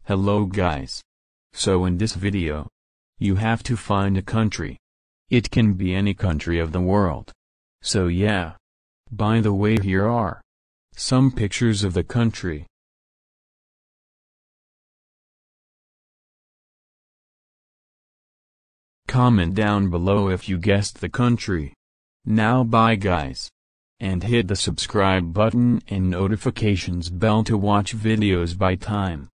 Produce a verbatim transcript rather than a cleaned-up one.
Hello guys. So in this video, you have to find a country. It can be any country of the world. So yeah. By the way, here are some pictures of the country. Comment down below if you guessed the country. Now bye guys. And hit the subscribe button and notifications bell to watch videos by time.